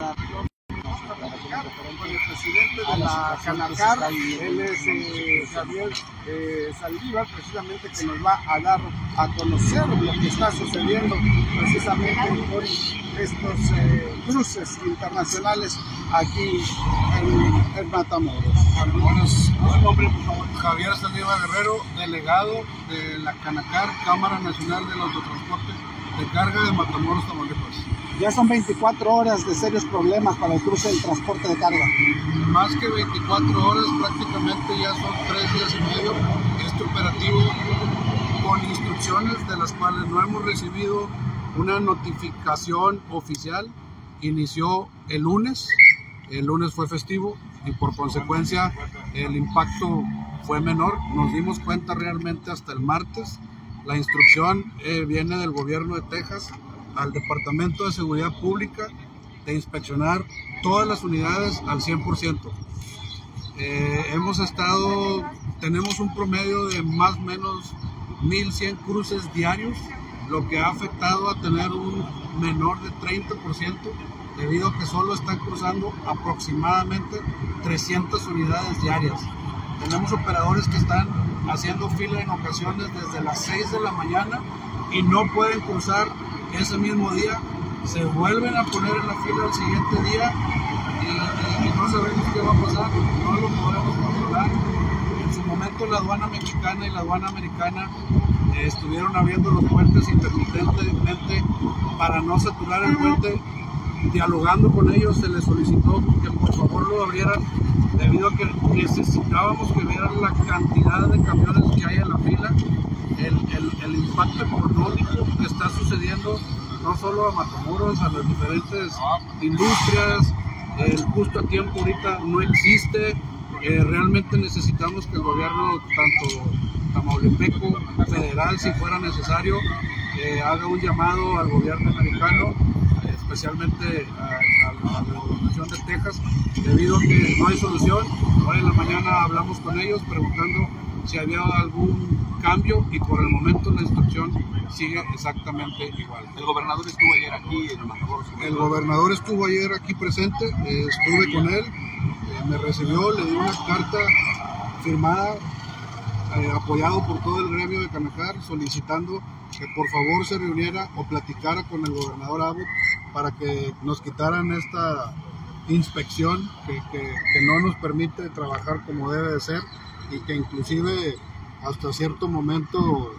Con el presidente de la Canacar, él es Javier Saldívar, precisamente, que nos va a dar a conocer lo que está sucediendo precisamente con estos cruces internacionales aquí en Matamoros. Buen nombre, por favor. Javier Saldívar Guerrero, delegado de la Canacar, Cámara Nacional del Autotransporte de Carga de Matamoros, Tamaulipas. Ya son 24 horas de serios problemas para el cruce del transporte de carga. Más que 24 horas, prácticamente ya son 3 días y medio este operativo, con instrucciones de las cuales no hemos recibido una notificación oficial. Inició el lunes fue festivo y por consecuencia el impacto fue menor. Nos dimos cuenta realmente hasta el martes. La instrucción viene del gobierno de Texas al Departamento de Seguridad Pública de inspeccionar todas las unidades al 100%. Tenemos un promedio de más o menos 1,100 cruces diarios, lo que ha afectado a tener un menor de 30%, debido a que solo están cruzando aproximadamente 300 unidades diarias. Tenemos operadores que están haciendo fila en ocasiones desde las 6 de la mañana y no pueden cruzar ese mismo día, se vuelven a poner en la fila el siguiente día y no sabemos qué va a pasar, no lo podemos controlar. En su momento la aduana mexicana y la aduana americana estuvieron abriendo los puentes intermitentemente para no saturar el puente. Dialogando con ellos se les solicitó que por favor lo abrieran, debido a que necesitábamos que vieran la cantidad de camiones que hay en la fila, el impacto económico que está sucediendo no solo a Matamoros, a las diferentes industrias. El justo a tiempo ahorita no existe. Realmente necesitamos que el gobierno, tanto tamaulipeco, federal, si fuera necesario, haga un llamado al gobierno americano, especialmente a la gobernación de Texas, debido a que no hay solución. Hoy en la mañana hablamos con ellos preguntando si había algún cambio y por el momento la instrucción sigue exactamente igual. ¿El gobernador estuvo ayer aquí en Matamoros? El gobernador estuvo ayer aquí presente, estuve con él, me recibió, le di una carta firmada, apoyado por todo el gremio de Canacar, solicitando que por favor se reuniera o platicara con el gobernador Abbott para que nos quitaran esta inspección que no nos permite trabajar como debe de ser, y que inclusive hasta cierto momento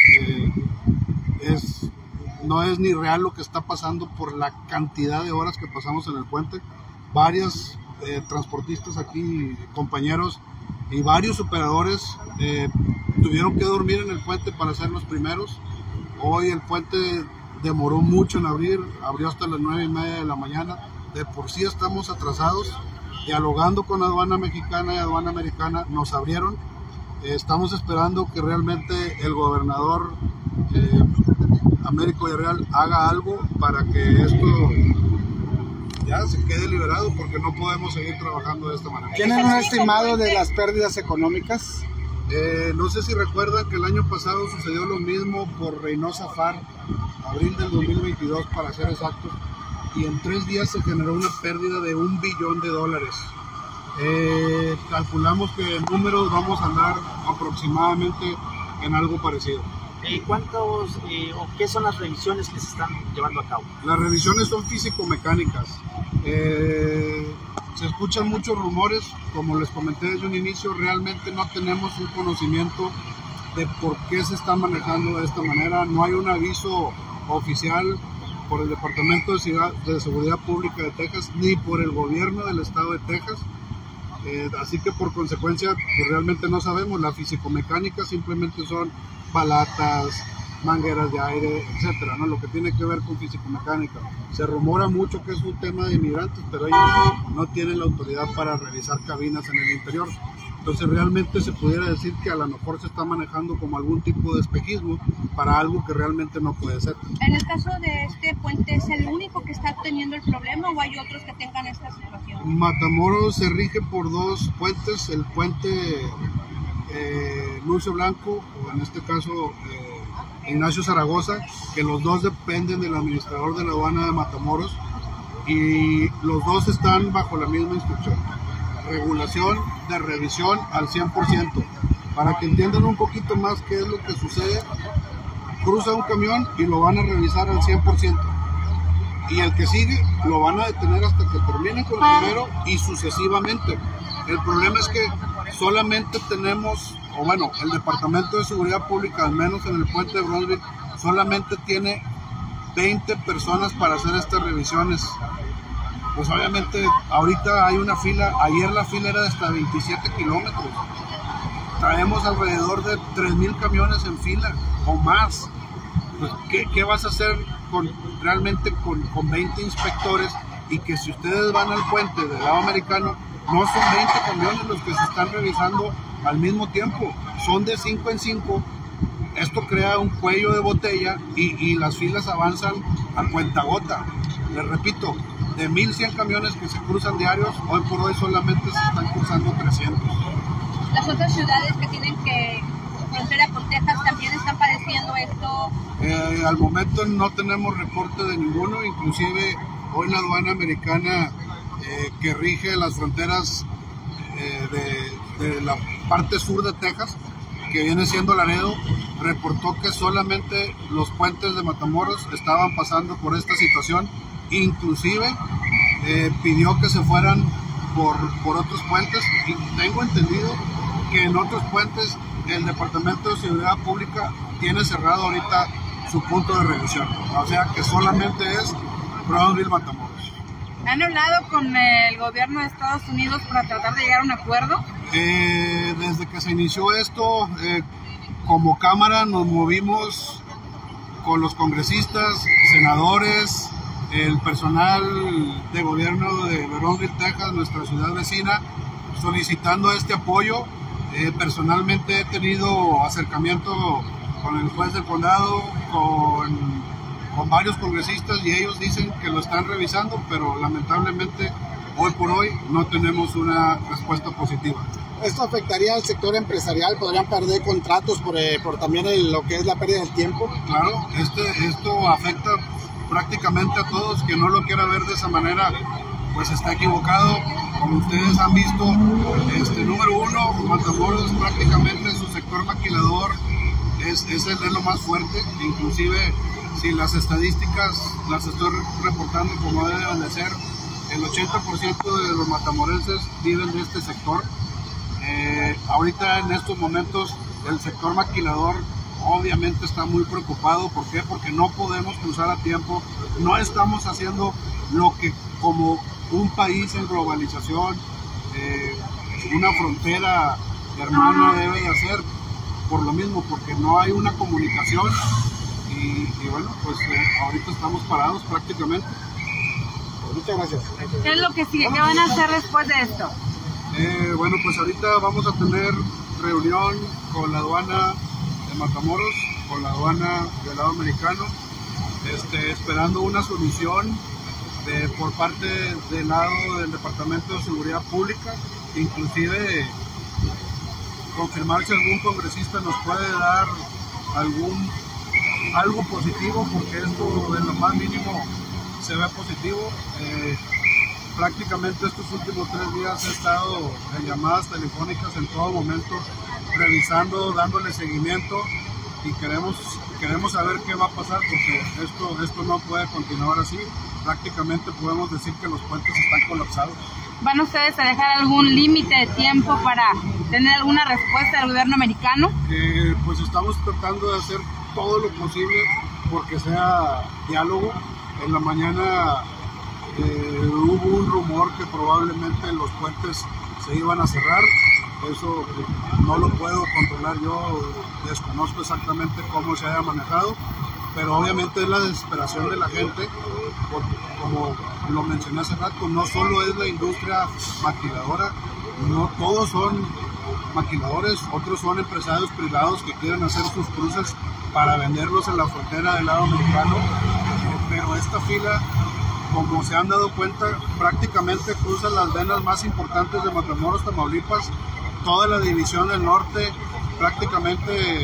no es ni real lo que está pasando por la cantidad de horas que pasamos en el puente. Varios transportistas aquí, compañeros y varios operadores tuvieron que dormir en el puente para ser los primeros. Hoy el puente demoró mucho en abrir, abrió hasta las 9:30 de la mañana. De por sí estamos atrasados. Dialogando con la aduana mexicana y aduana americana, nos abrieron. Estamos esperando que realmente el gobernador Américo Villarreal haga algo para que esto ya se quede liberado, porque no podemos seguir trabajando de esta manera. ¿Tienen un estimado de las pérdidas económicas? No sé si recuerdan que el año pasado sucedió lo mismo por Reynosa Far, abril del 2022 para ser exactos, y en 3 días se generó una pérdida de $1 billón. Calculamos que en números vamos a andar aproximadamente en algo parecido. ¿Cuántos o qué son las revisiones que se están llevando a cabo? Las revisiones son físico-mecánicas. Se escuchan muchos rumores, como les comenté desde un inicio, realmente no tenemos un conocimiento de por qué se está manejando de esta manera. No hay un aviso oficial por el Departamento de Seguridad Pública de Texas, ni por el gobierno del estado de Texas. Así que por consecuencia pues realmente no sabemos. La físico-mecánica simplemente son balatas, mangueras de aire, etcétera, ¿no? Lo que tiene que ver con físico-mecánica. Se rumora mucho que es un tema de inmigrantes, pero ellos no tienen la autoridad para revisar cabinas en el interior. Entonces realmente se pudiera decir que a lo mejor se está manejando como algún tipo de espejismo para algo que realmente no puede ser. En el caso de este puente, ¿es el único que está teniendo el problema o hay otros que tengan esta situación? Matamoros se rige por 2 puentes, el puente Lucio Blanco, o en este caso Ignacio Zaragoza, que los dos dependen del administrador de la aduana de Matamoros. y los dos están bajo la misma instrucción. Regulación de revisión al 100%. Para que entiendan un poquito más qué es lo que sucede, cruza un camión y lo van a revisar al 100%. Y el que sigue lo van a detener hasta que termine con el primero y sucesivamente. El problema es que solamente tenemos, o bueno, el Departamento de Seguridad Pública, al menos en el puente de Bronzeville, solamente tiene 20 personas para hacer estas revisiones. Pues obviamente ahorita hay una fila, ayer la fila era de hasta 27 kilómetros. Traemos alrededor de 3,000 camiones en fila o más. Pues, ¿qué vas a hacer realmente con 20 inspectores? Y que si ustedes van al puente del lado americano, no son 20 camiones los que se están revisando al mismo tiempo, son de 5 en 5. Esto crea un cuello de botella y las filas avanzan a cuentagota. Les repito, de 1,100 camiones que se cruzan diarios, hoy por hoy solamente se están cruzando 300. Las otras ciudades que tienen que frontera con Texas también están padeciendo esto. Al momento no tenemos reporte de ninguno, inclusive hoy la aduana americana que rige las fronteras de la parte sur de Texas, que viene siendo Laredo, reportó que solamente los puentes de Matamoros estaban pasando por esta situación, inclusive pidió que se fueran por otros puentes, y tengo entendido que en otros puentes el Departamento de Seguridad Pública tiene cerrado ahorita su punto de revisión, o sea que solamente es Brownsville, Matamoros. ¿Han hablado con el gobierno de Estados Unidos para tratar de llegar a un acuerdo? Desde que se inició esto, como Cámara nos movimos con los congresistas, senadores, el personal de gobierno de Brownsville, Texas, nuestra ciudad vecina, solicitando este apoyo. Personalmente he tenido acercamiento con el juez del condado, con varios congresistas, y ellos dicen que lo están revisando, pero lamentablemente hoy por hoy no tenemos una respuesta positiva. ¿Esto afectaría al sector empresarial? ¿Podrían perder contratos por también lo que es la pérdida del tiempo? Claro, esto afecta prácticamente a todos. Quien no lo quiera ver de esa manera, pues está equivocado. Como ustedes han visto, número uno, Matamoros prácticamente su sector maquilador es lo más fuerte. Inclusive si las estadísticas las estoy reportando como deben de ser, el 80% de los matamorenses viven de este sector. Ahorita en estos momentos el sector maquilador obviamente está muy preocupado. ¿Por qué? Porque no podemos cruzar a tiempo, no estamos haciendo lo que como un país en globalización, una frontera hermana debe de hacer, por lo mismo, porque no hay una comunicación y bueno, pues ahorita estamos parados prácticamente. Muchas gracias. ¿Qué es lo que sigue? ¿Qué van a hacer después de esto? Bueno, pues ahorita vamos a tener reunión con la aduana de Matamoros, con la aduana del lado americano, esperando una solución por parte del lado del Departamento de Seguridad Pública, inclusive confirmar si algún congresista nos puede dar algo positivo, porque esto en lo más mínimo se ve positivo. Prácticamente estos últimos 3 días he estado en llamadas telefónicas en todo momento, revisando, dándole seguimiento, y queremos saber qué va a pasar, porque esto no puede continuar así. Prácticamente podemos decir que los puentes están colapsados. ¿Van ustedes a dejar algún límite de tiempo para tener alguna respuesta del gobierno americano? Pues estamos tratando de hacer todo lo posible porque sea diálogo. En la mañana hubo un rumor que probablemente los puentes se iban a cerrar. Eso no lo puedo controlar yo, desconozco exactamente cómo se haya manejado, pero obviamente es la desesperación de la gente, porque como lo mencioné hace rato, no solo es la industria maquiladora, no todos son maquiladores, otros son empresarios privados que quieren hacer sus cruces para venderlos en la frontera del lado americano, pero esta fila, como se han dado cuenta, prácticamente cruza las venas más importantes de Matamoros, Tamaulipas, toda la división del norte, prácticamente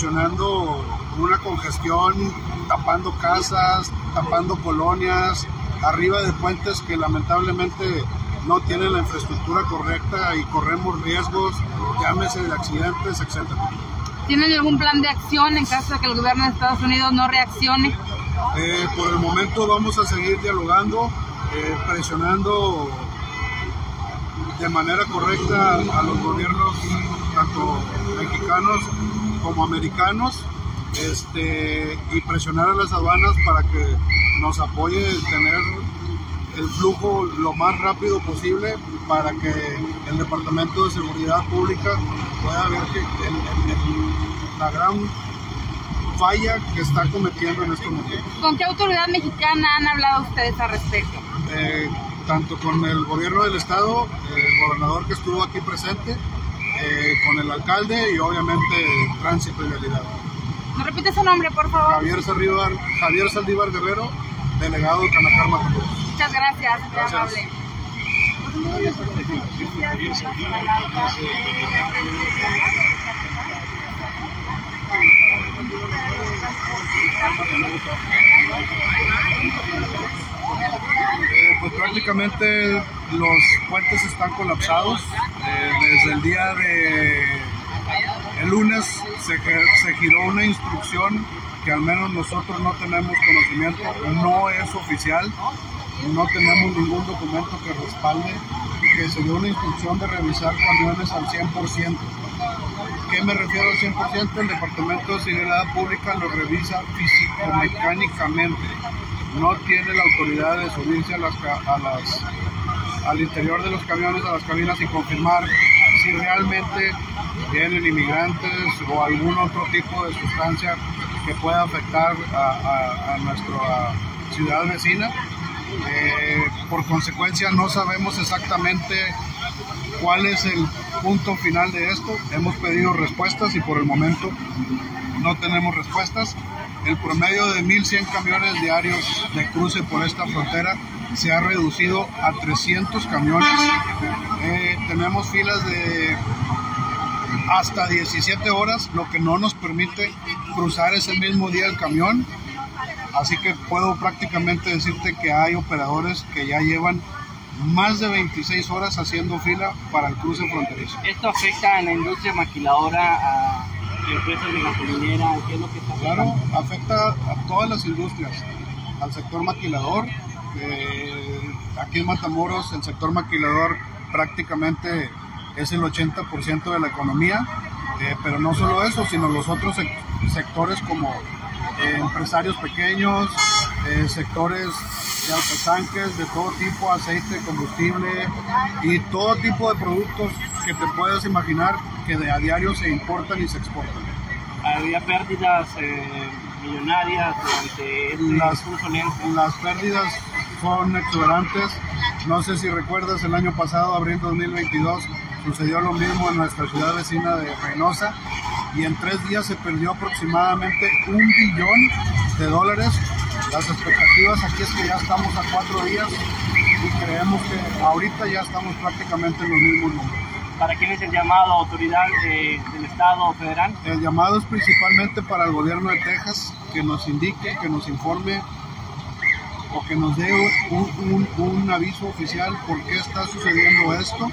ocasionando una congestión, tapando casas, tapando colonias, arriba de puentes que lamentablemente no tienen la infraestructura correcta y corremos riesgos, llámese de accidentes, etc. ¿Tienen algún plan de acción en caso de que el gobierno de Estados Unidos no reaccione? Por el momento vamos a seguir dialogando, presionando de manera correcta a los gobiernos, tanto mexicanos como americanos, y presionar a las aduanas para que nos apoye tener el flujo lo más rápido posible para que el Departamento de Seguridad Pública pueda ver que la gran falla que está cometiendo en estos momentos. ¿Con qué autoridad mexicana han hablado ustedes al respecto? Tanto con el gobierno del estado, el gobernador que estuvo aquí presente, con el alcalde y obviamente Tránsito y Vialidad. ¿Me repite su nombre, por favor? Javier Saldívar Guerrero, delegado de Canacar, Matamoros. Muchas gracias, muy amable. Pues prácticamente los puentes están colapsados. Desde el día de el lunes se giró una instrucción que al menos nosotros no tenemos conocimiento, no es oficial, no tenemos ningún documento que respalde que se dio una instrucción de revisar camiones al 100%. ¿Qué me refiero al 100%? El Departamento de Seguridad Pública lo revisa físico-mecánicamente. No tiene la autoridad de subirse al interior de los camiones, a las cabinas y confirmar si realmente vienen inmigrantes o algún otro tipo de sustancia que pueda afectar a nuestra ciudad vecina. Por consecuencia no sabemos exactamente cuál es el punto final de esto. Hemos pedido respuestas y por el momento no tenemos respuestas. El promedio de 1,100 camiones diarios de cruce por esta frontera se ha reducido a 300 camiones. Tenemos filas de hasta 17 horas, lo que no nos permite cruzar ese mismo día el camión. Así que puedo prácticamente decirte que hay operadores que ya llevan más de 26 horas haciendo fila para el cruce fronterizo. ¿Esto afecta a la industria maquiladora, a empresas de gasolinera? ¿Qué es lo que está afectando? Claro, afecta a todas las industrias, al sector maquilador. Aquí en Matamoros el sector maquilador prácticamente es el 80% de la economía, pero no solo eso, sino los otros sectores como empresarios pequeños, sectores de autotanques de todo tipo, aceite, combustible y todo tipo de productos que te puedas imaginar que a diario se importan y se exportan. ¿Había pérdidas millonarias durante las pérdidas son exuberantes. No sé si recuerdas, el año pasado, abril 2022, sucedió lo mismo en nuestra ciudad vecina de Reynosa y en 3 días se perdió aproximadamente $1 billón. Las expectativas aquí es que ya estamos a 4 días y creemos que ahorita ya estamos prácticamente en los mismos números. ¿Para quién es el llamado? ¿Autoridad del Estado o federal? El llamado es principalmente para el gobierno de Texas, que nos indique, que nos informe o que nos dé un aviso oficial por qué está sucediendo esto.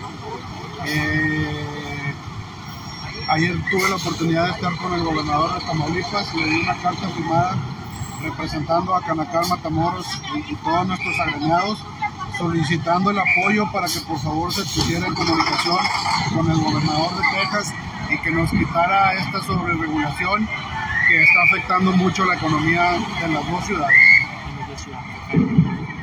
Ayer tuve la oportunidad de estar con el gobernador de Tamaulipas y le di una carta firmada representando a Canacar, Matamoros y todos nuestros agremiados, solicitando el apoyo para que por favor se pusiera en comunicación con el gobernador de Texas y que nos quitara esta sobreregulación que está afectando mucho la economía de las dos ciudades.